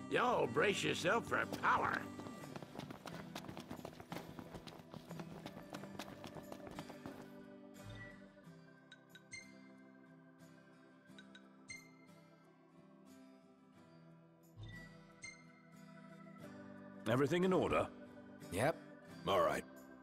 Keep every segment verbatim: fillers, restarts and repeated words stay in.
Yo, brace yourself for power. Everything in order? Yep. All right.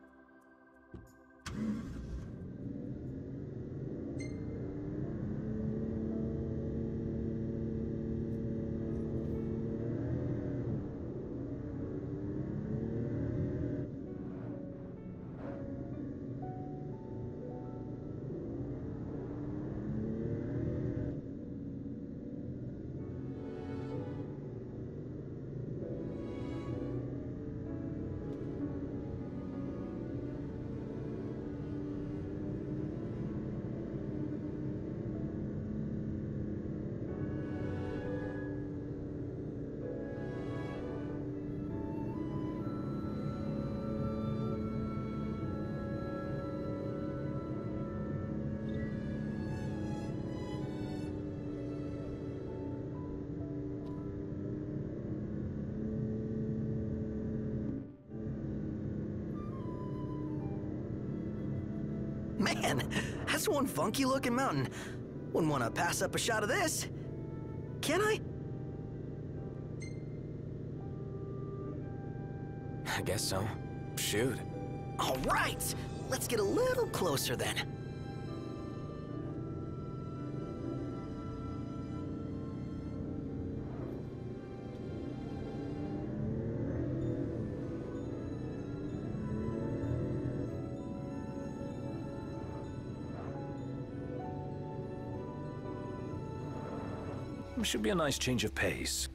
Man, that's one funky-looking mountain. Wouldn't want to pass up a shot of this. Can I? I guess so. Shoot. All right! Let's get a little closer then. Should be a nice change of pace.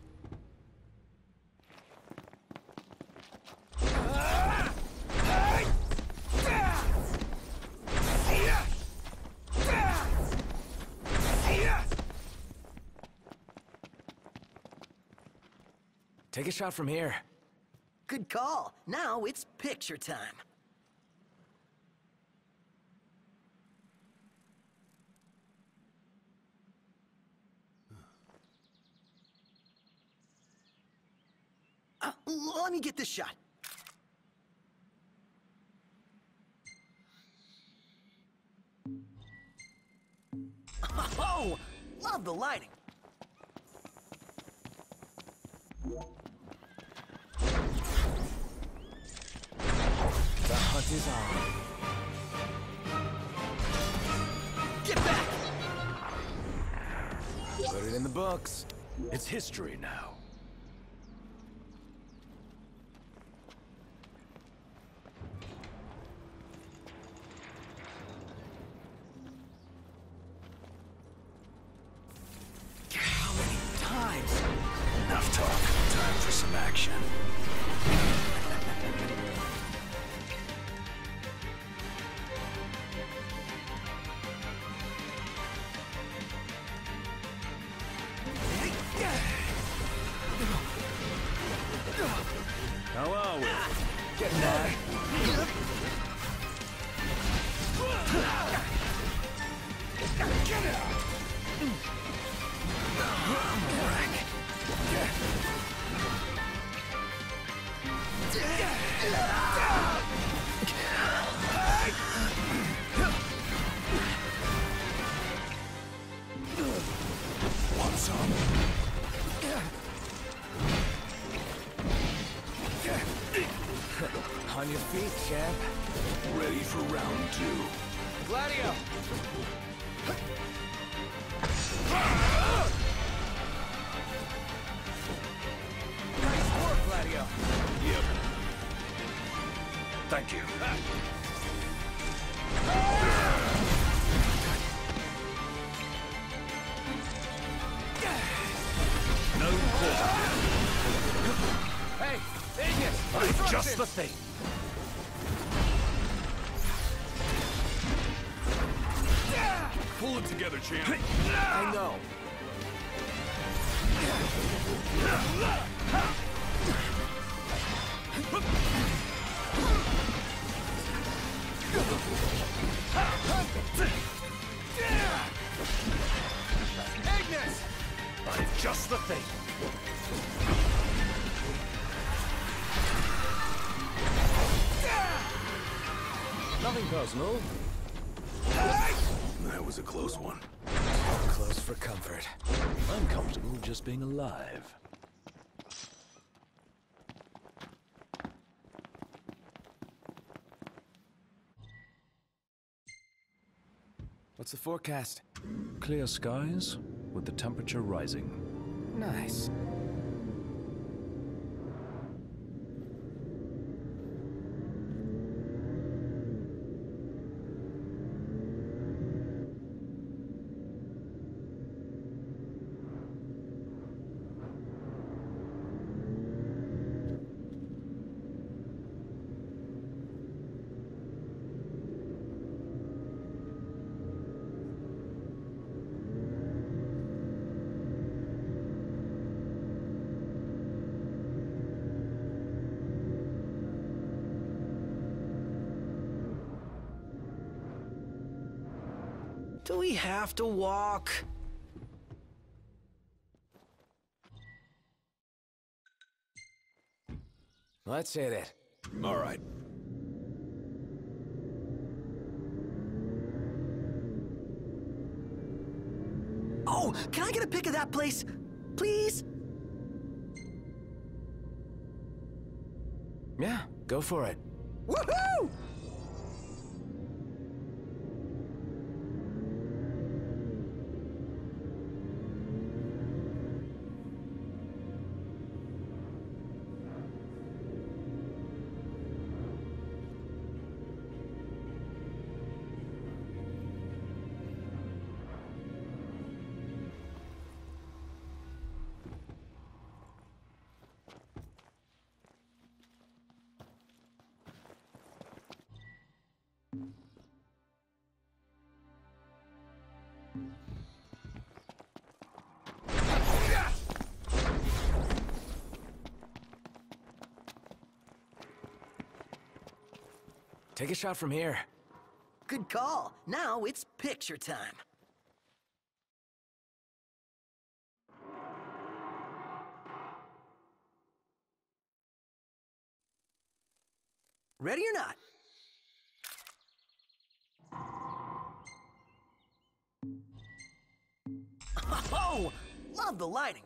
Take a shot from here. Good call. Now it's picture time. Uh, let me get this shot. Oh, love the lighting. The hunt is on. Get back! Put it in the books. It's history now. How many times? Enough talk. Time for some action. How are we? Getting by. Get out! Want some? On your feet, champ. Ready for round two. Gladio! Nice work, Gladio! Yep. Thank you. No quarter. Hey, Ignis! I'm just the thing. Pull it together, champ. I know. Ignis! I'm just the thing. Arsenal. That was a close one. Close for comfort. I'm comfortable just being alive. What's the forecast? Clear skies, with the temperature rising. Nice. Do we have to walk? Let's hit it. All right. Oh, can I get a pic of that place? Please? Yeah, go for it. Woohoo! Take a shot from here. Good call. Now it's picture time. Ready or not? Oh, love the lighting.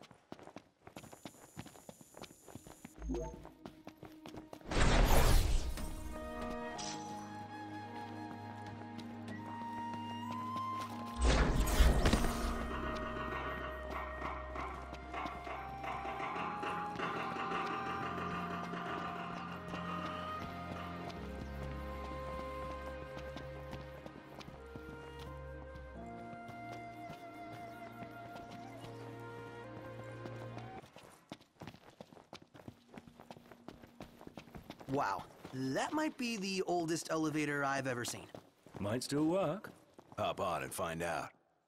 Wow, that might be the oldest elevator I've ever seen. Might still work. Hop on and find out.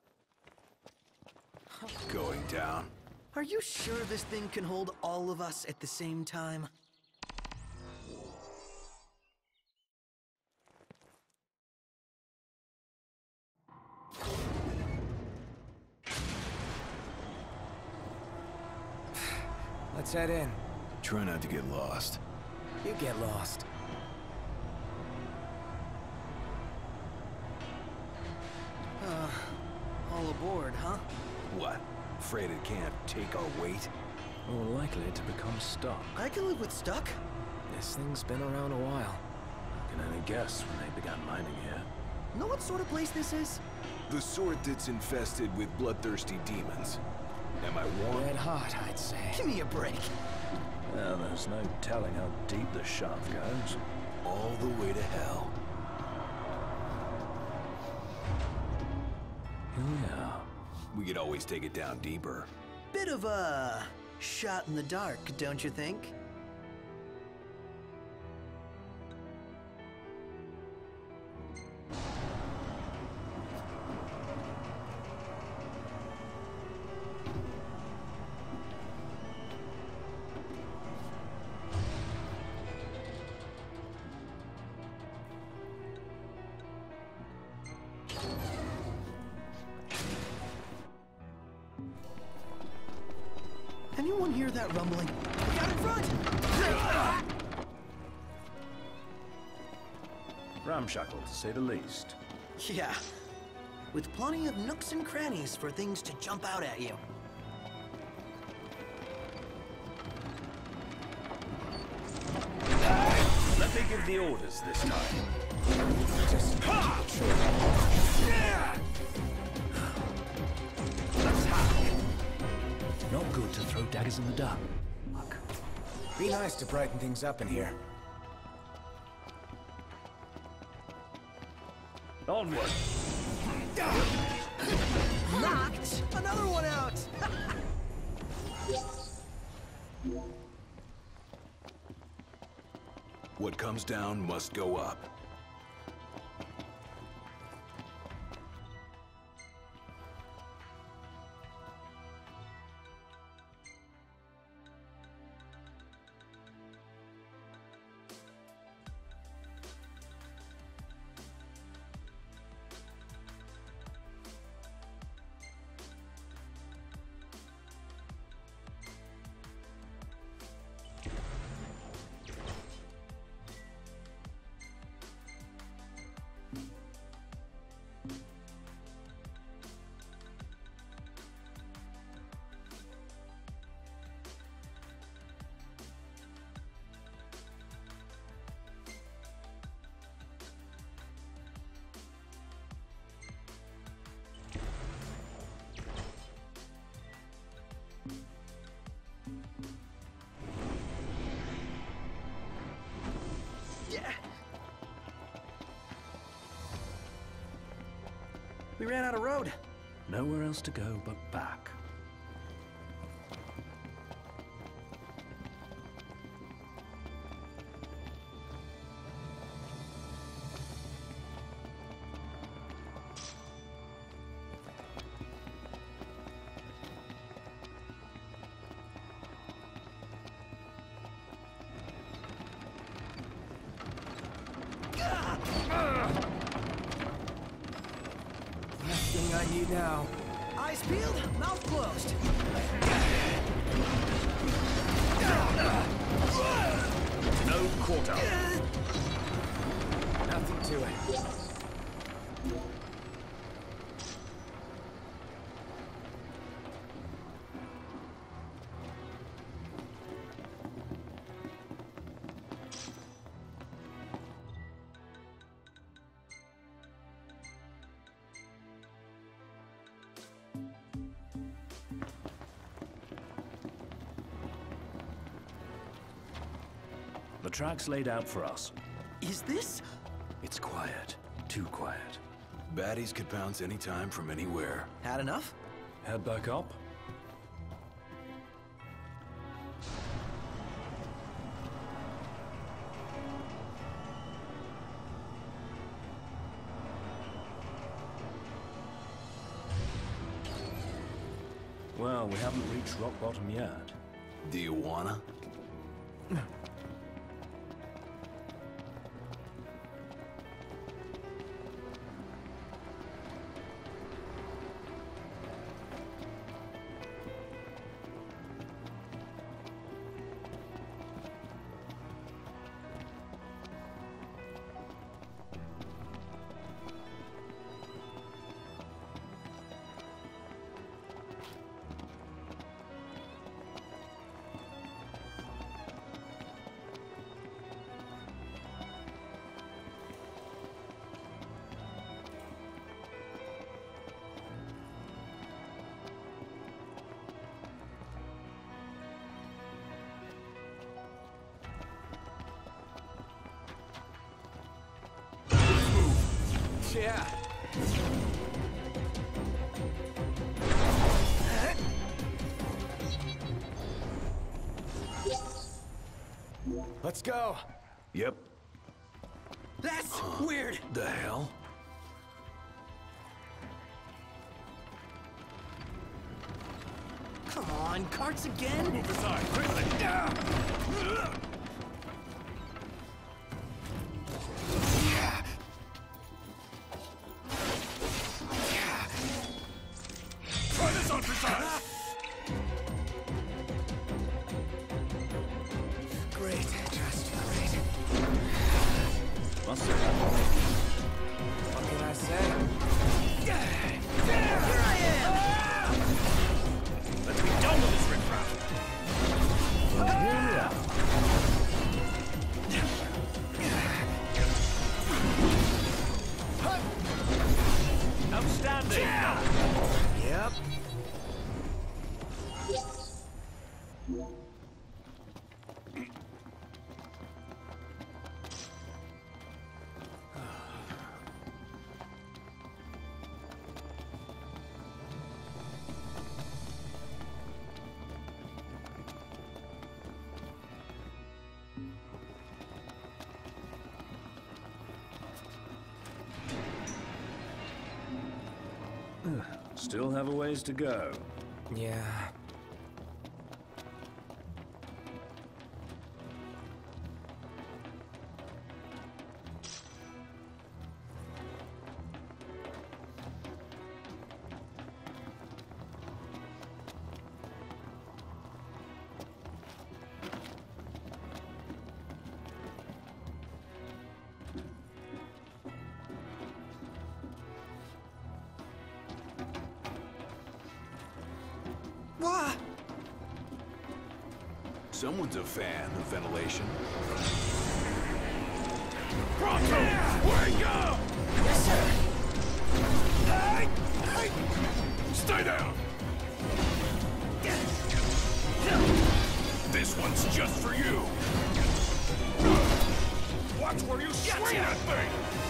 Going down. Are you sure this thing can hold all of us at the same time? Let's head in. Try not to get lost. You get lost. Uh, all aboard, huh? What? Afraid it can't take our weight? More likely to become stuck. I can live with stuck. This thing's been around a while. I can only guess when they began mining here. Know what sort of place this is? The sort that's infested with bloodthirsty demons. Am I warm? Red hot, I'd say. Give me a break. Well, there's no telling how deep the shaft goes. All the way to hell. Here we are. We could always take it down deeper. Bit of a shot in the dark, don't you think? Anyone hear that rumbling? Look out in front! Ramshackle, to say the least. Yeah. With plenty of nooks and crannies for things to jump out at you. Let me give the orders this time. Just Not good to throw daggers in the dark. be nice to brighten things up in here. Onward! Knocked another one out! What comes down must go up. We ran out of road. Nowhere else to go but back. Nothing I need now. Eyes peeled, mouth closed. No quarter. Nothing to it. The track's laid out for us. Is this? It's quiet. Too quiet. Baddies could pounce anytime from anywhere. Had enough? Head back up. Well, we haven't reached rock bottom yet. Do you wanna? Yeah. Let's go. Yep. That's weird. The hell? Come on, carts again? Move aside, quickly! Try this on for size! Great, just great. Must have up. Still have a ways to go. Yeah. Someone's a fan of ventilation. Prompto! Where you go? Yes, sir. Hey! Hey! Stay down! This one's just for you! Watch where you swing that thing!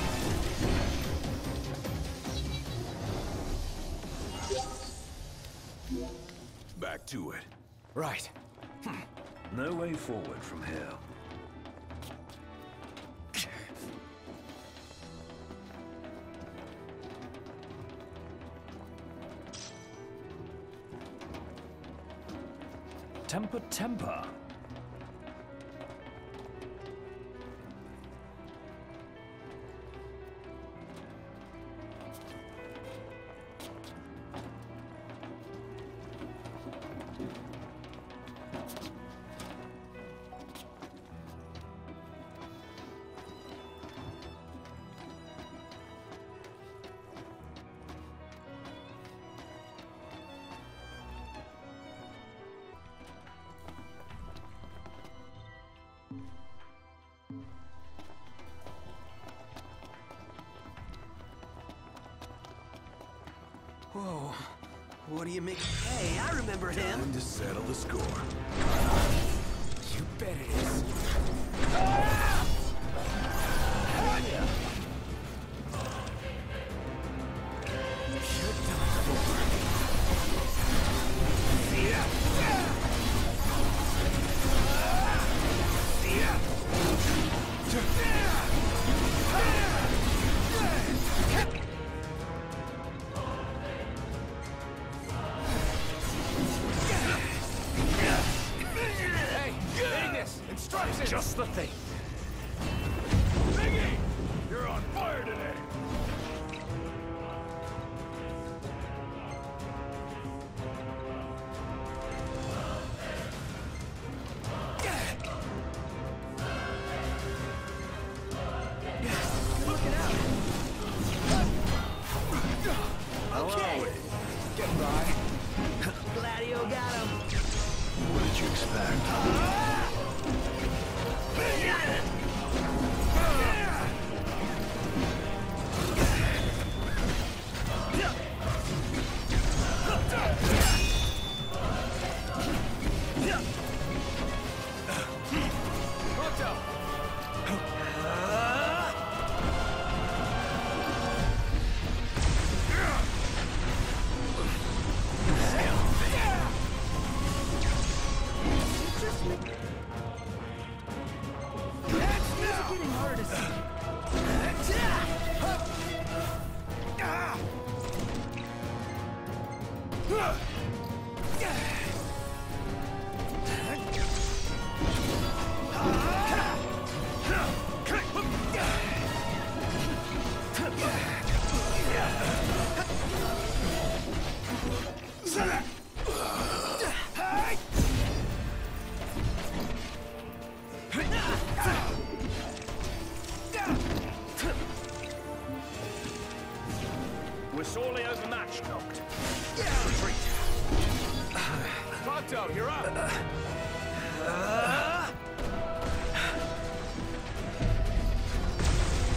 Back to it. Right. No way forward from here. Temper, temper. Whoa. What do you make? Hey, I remember him. Time to settle the score. You bet it is. Just the thing. Biggie! You're on fire today! Okay. Get by. Gladio got him. What did you expect? We're sorely overmatched, Noct. Retreat. Prompto, you're up. Uh,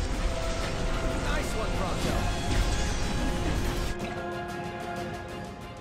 Nice one, Prompto.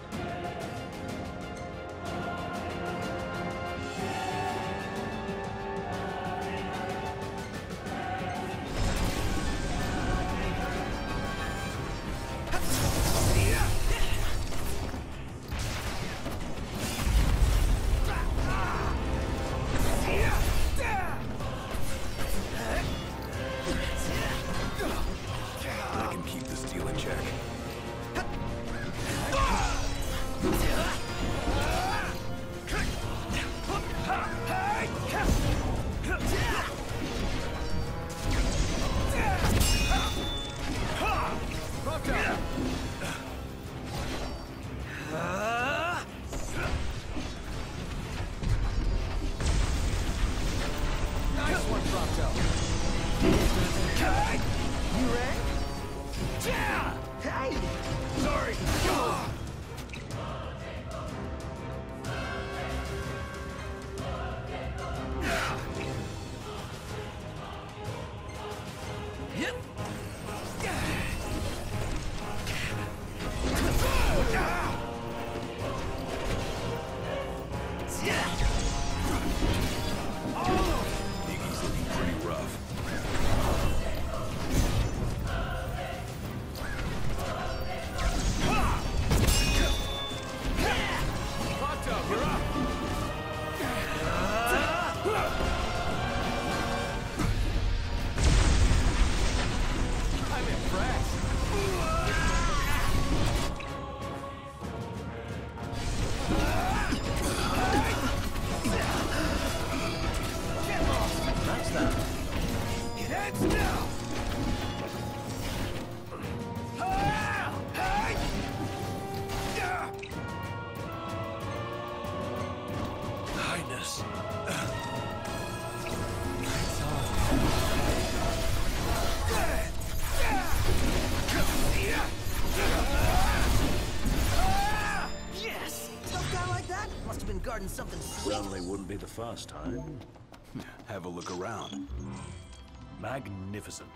guarding something sweet. Certainly wouldn't be the first time. Have a look around. Magnificent.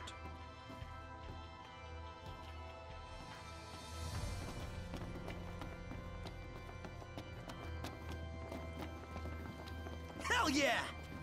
Hell yeah!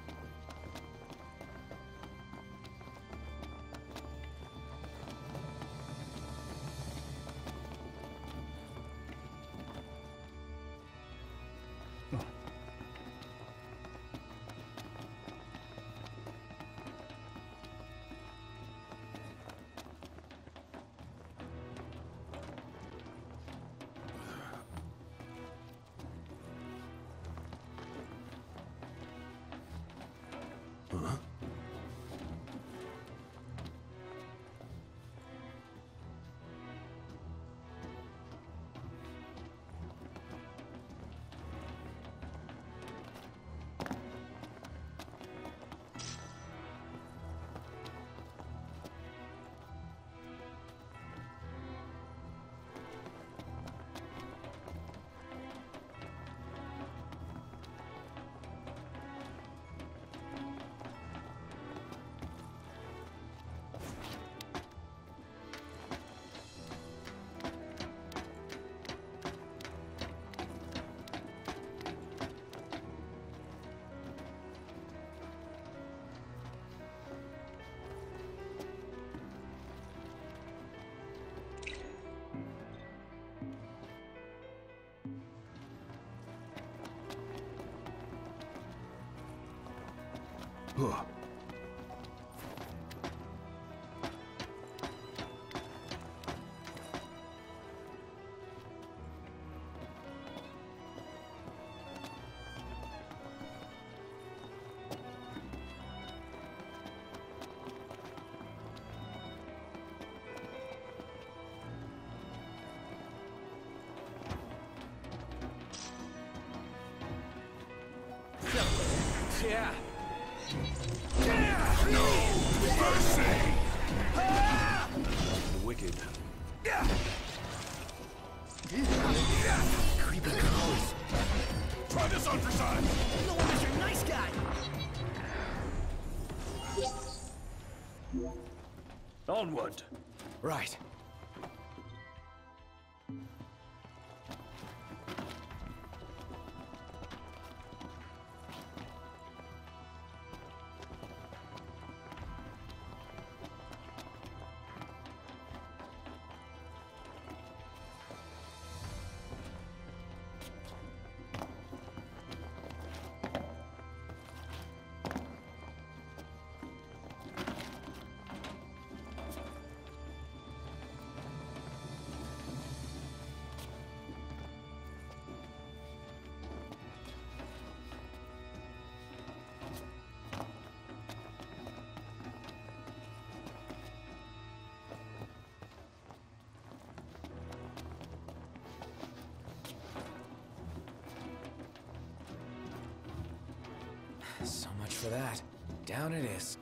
Huh. Yeah. No mercy! The wicked. Creepy clothes. Try this on for size! No wonder you're a nice guy! Onward. Right. So much for that. Down it is.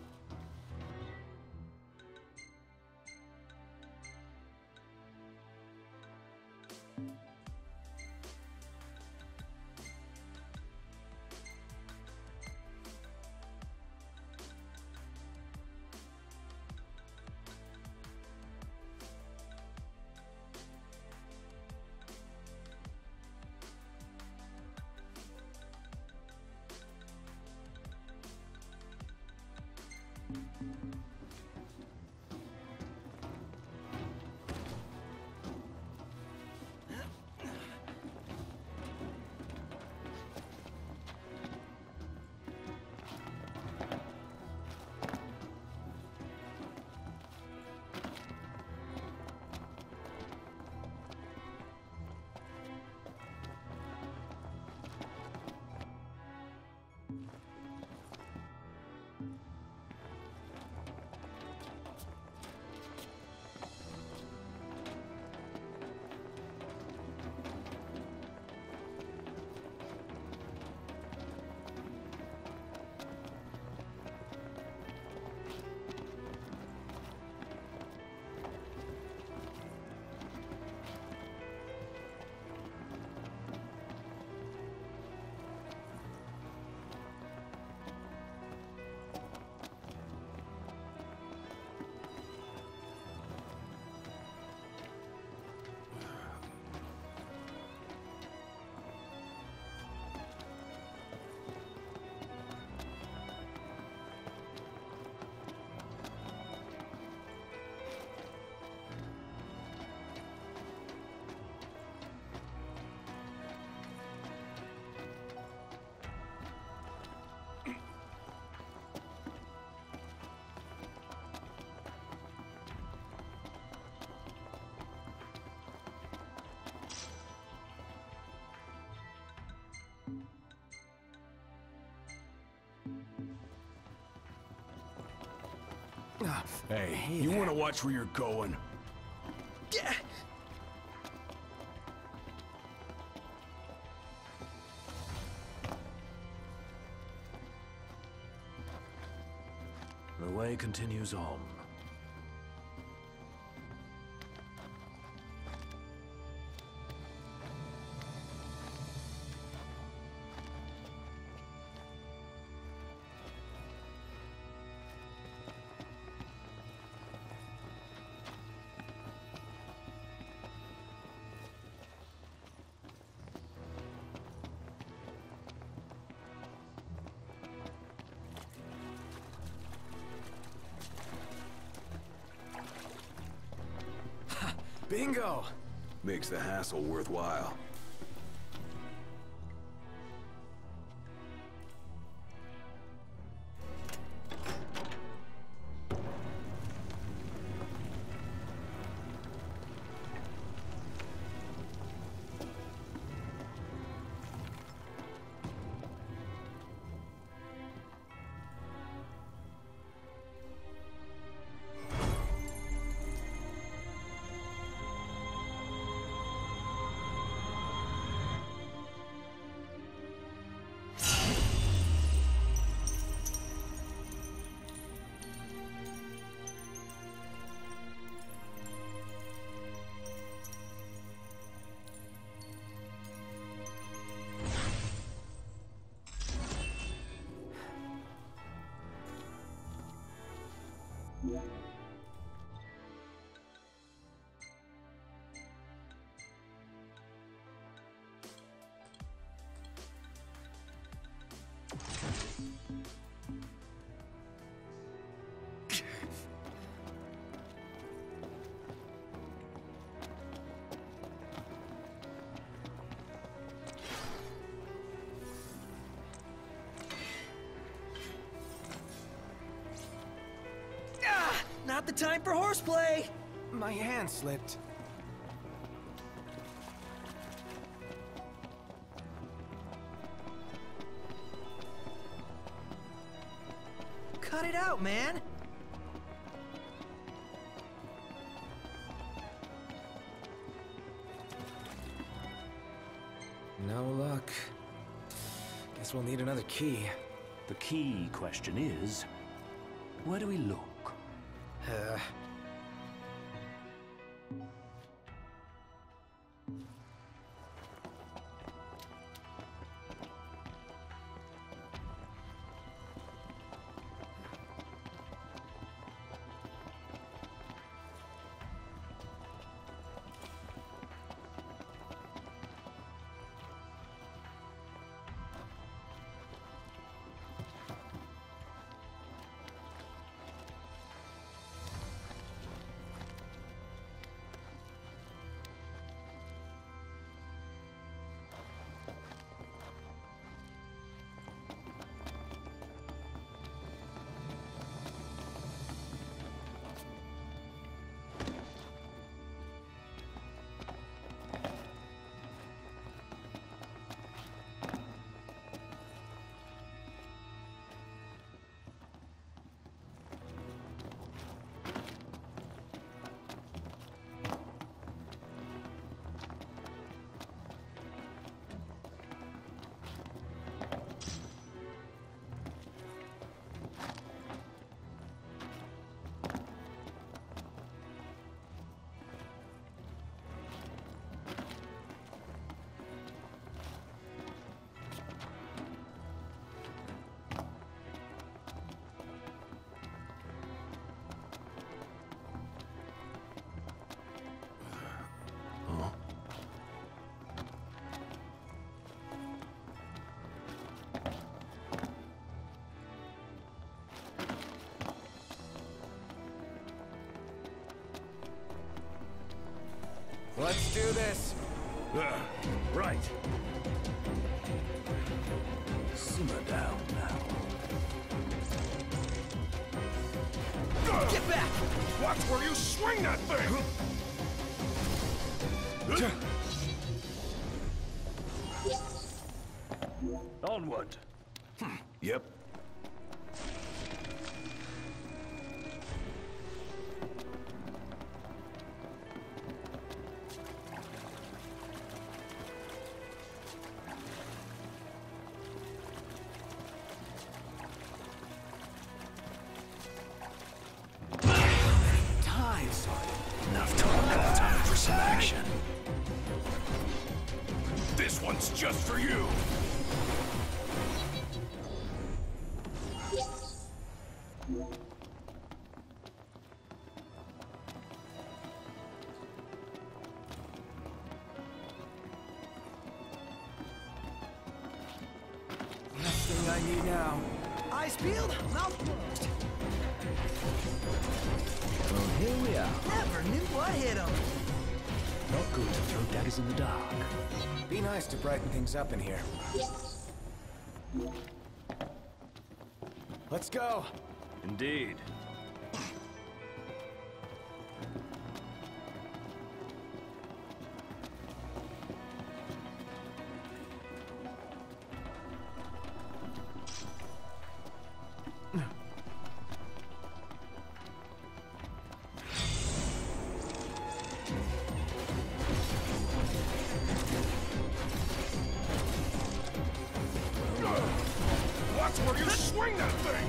Hey, you want to watch where you're going? Yeah. The way continues on. Bingo! Makes the hassle worthwhile. Not the time for horseplay! My hand slipped. Cut it out, man! No luck. Guess we'll need another key. The key question is, where do we look? Uh... Let's do this! Uh, right. Simmer down now. Get back! Watch where you swing that thing! Onward. Yep. This one's just for you! Last thing I need now. Eyes peeled, mouth closed. Well, here we are. Never knew what hit him. Not good to throw daggers in the dark. Be nice to brighten things up in here. Let's go. Indeed. Watch where you swing that thing!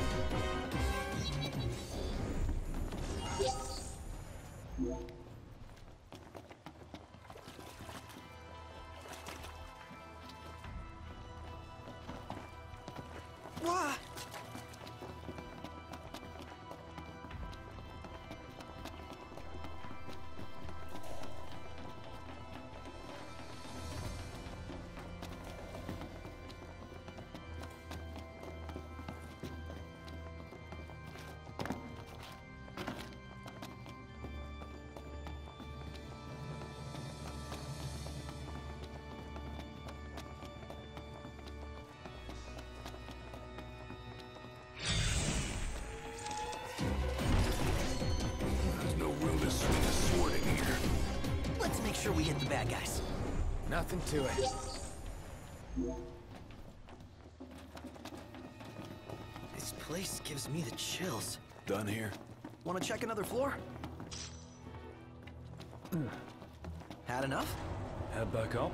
What? There's no room to swing a sword in here. Let's make sure we hit the bad guys. Nothing to it. This place gives me the chills. Done here? Want to check another floor? Had enough? Head back up.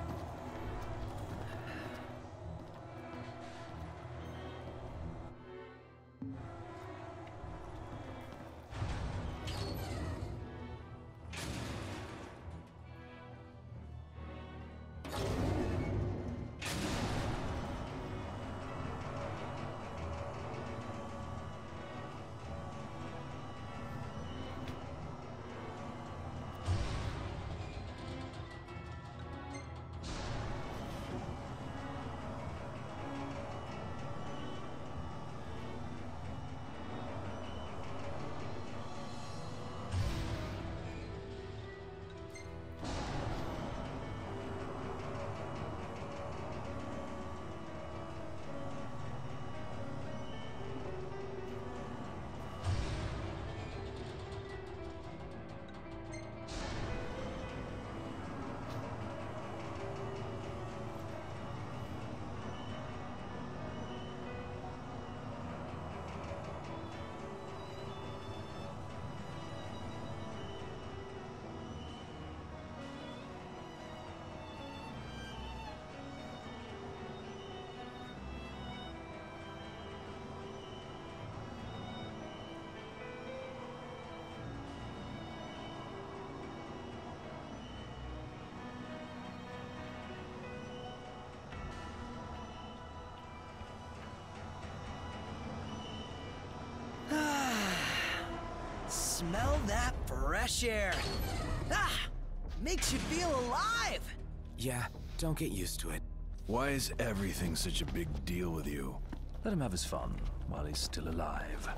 Smell that fresh air. Ah! Makes you feel alive. Yeah, don't get used to it. Why is everything such a big deal with you? Let him have his fun while he's still alive.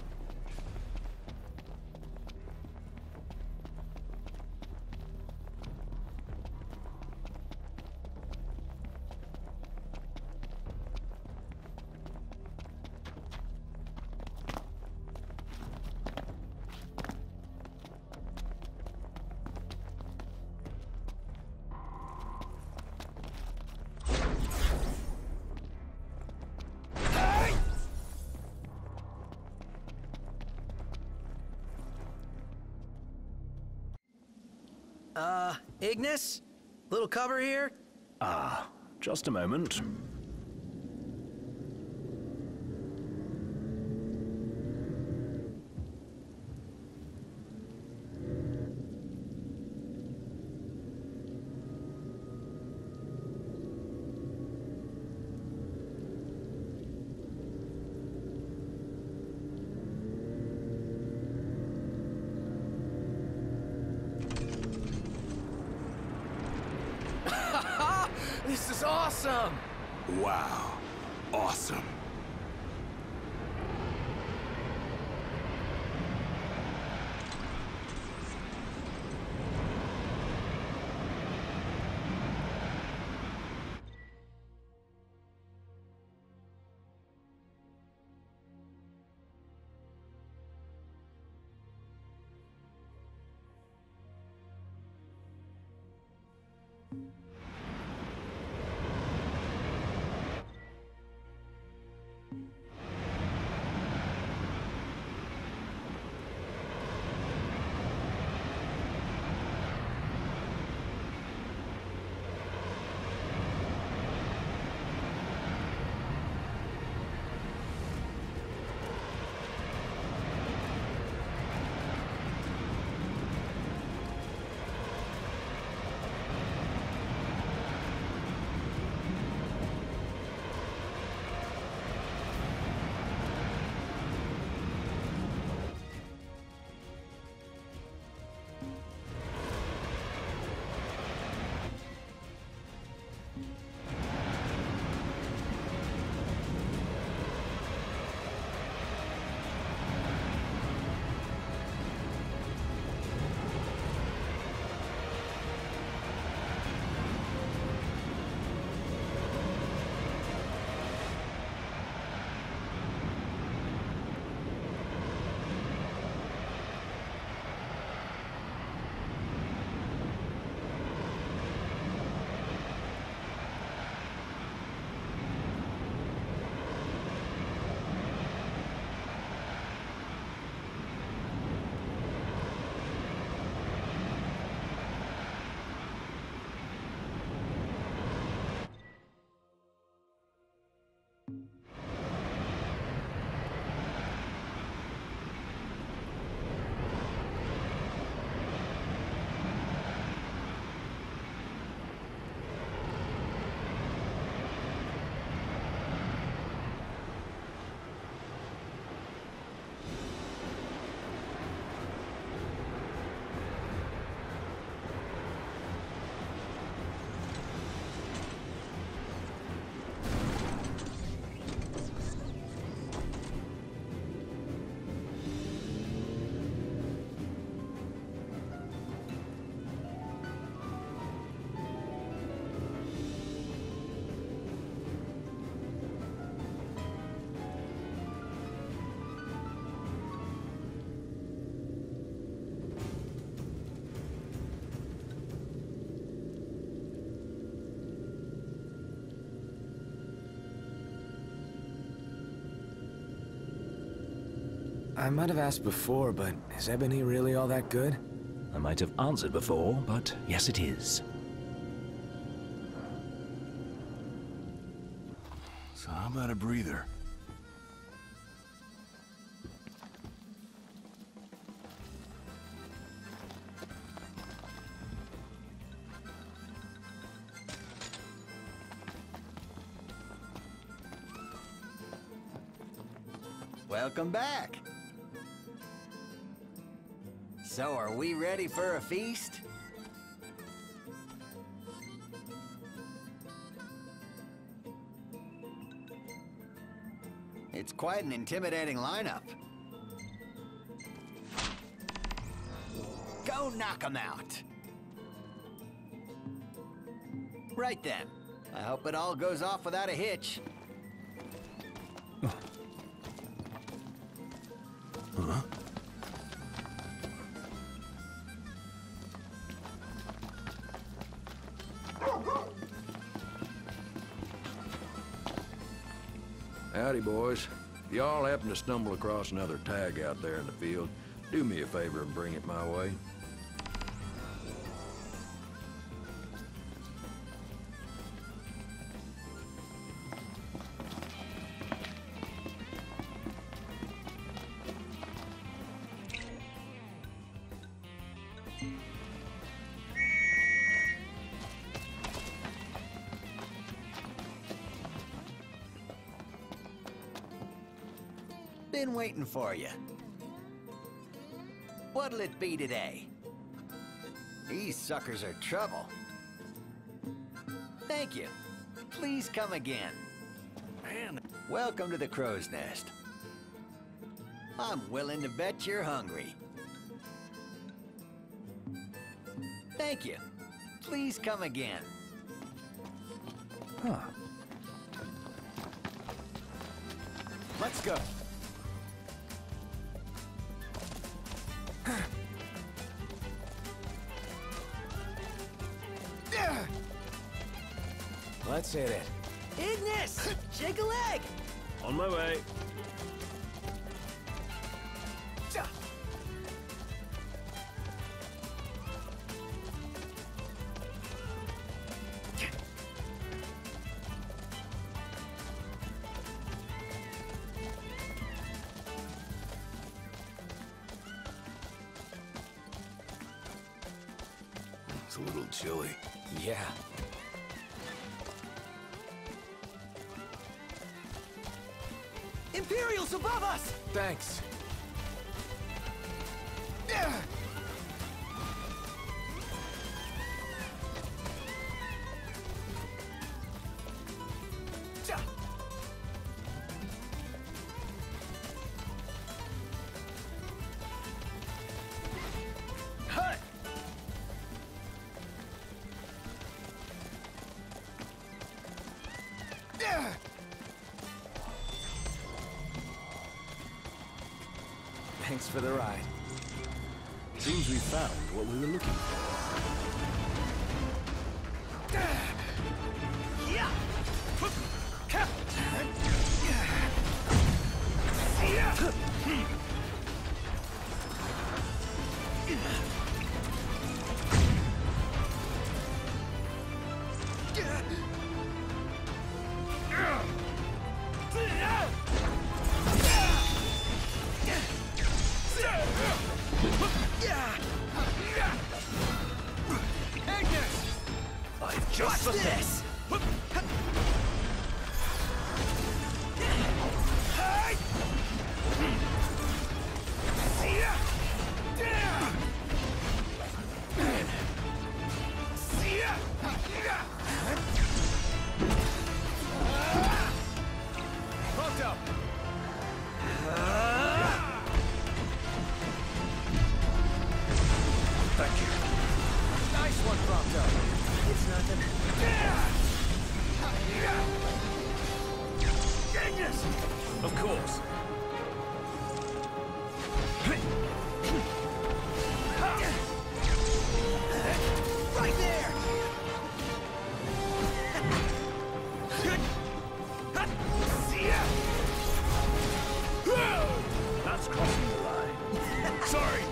Uh, Ignis? Little cover here? Ah, just a moment. This is awesome! Wow. Awesome. I might have asked before, but is ebony really all that good? I might have answered before, but yes it is. So how about a breather? Welcome back. So, are we ready for a feast? It's quite an intimidating lineup. Go knock 'em out. Right then. I hope it all goes off without a hitch. Huh? Howdy, boys. If y'all happen to stumble across another tag out there in the field, do me a favor and bring it my way. Been waiting for you. What'll it be today? These suckers are trouble. Thank you. Please come again. Man, Welcome to the Crow's Nest. I'm willing to bet you're hungry. Thank you. Please come again. Huh. Let's go. Let's hit it. Ignis! Shake a leg! On my way. it's a little chilly. Yeah. Imperials above us! Thanks. Thanks for the ride. Seems we found what we were looking for. Watch this! Prompto! Thank you. Nice one, Prompto. It's nothing. Ignis! Of course. Right there! That's crossing the line. Sorry.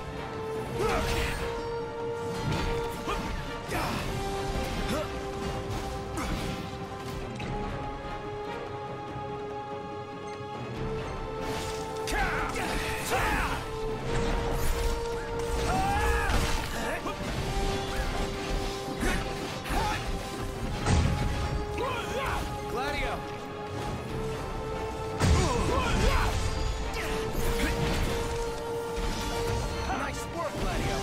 Gladio! Nice work, Gladio!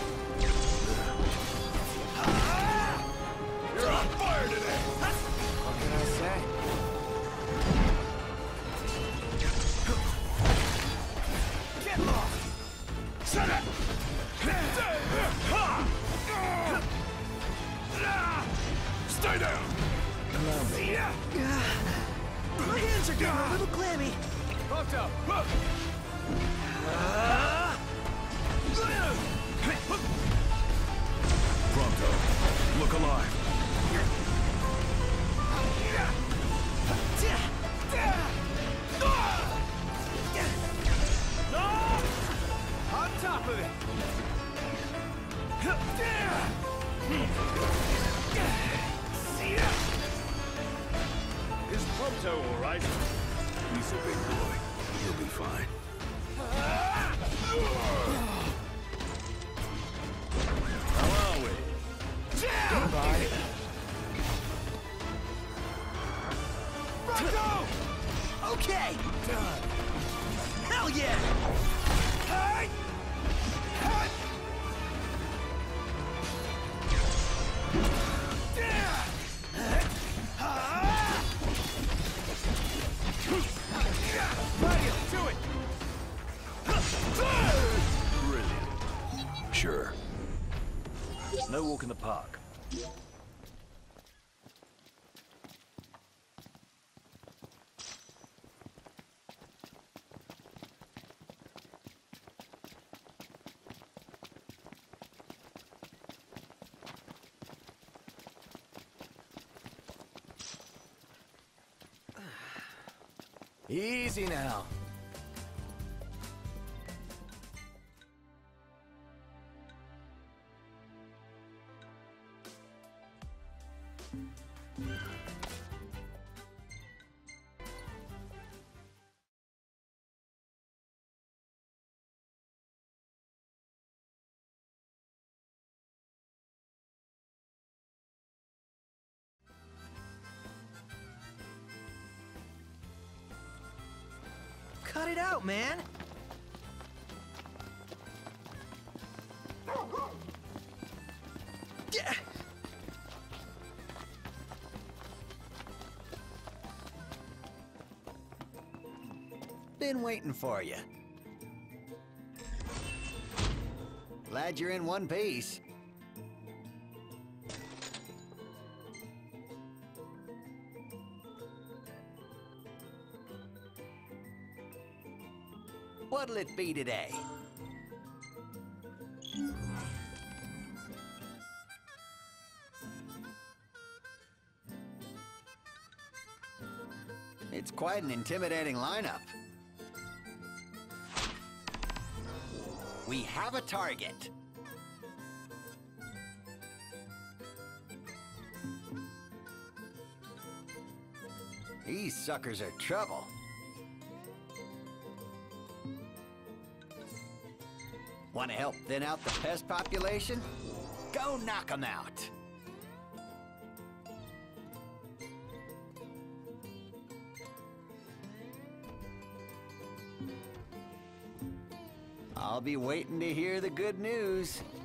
You're on fire today. What can I say? Get lost. Shut up. Stay down. My hands are getting a little clammy. Prompto! Prompto, look alive. On top of it! Is Prompto all right? He's a big boy. He'll be fine. How are we? Goodbye. Prompto! Okay! Done. Hell yeah! Hey! Hey! Yeah! walk in the park. Easy now. Cut it out, man! Yeah. Been waiting for you. Glad you're in one piece. What'll it be today? It's quite an intimidating lineup. We have a target. These suckers are trouble. Want to help thin out the pest population? Go knock them out! I'll be waiting to hear the good news.